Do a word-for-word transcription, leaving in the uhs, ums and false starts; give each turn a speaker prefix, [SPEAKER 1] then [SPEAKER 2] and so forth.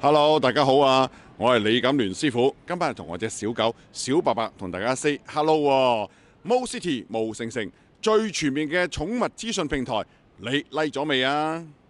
[SPEAKER 1] Hello， 大家好啊！我係李錦聯師傅，今日同我隻小狗小白白同大家 say hello 喎。MoCity 毛城城最全面嘅寵物資訊平台，你 like 咗未啊？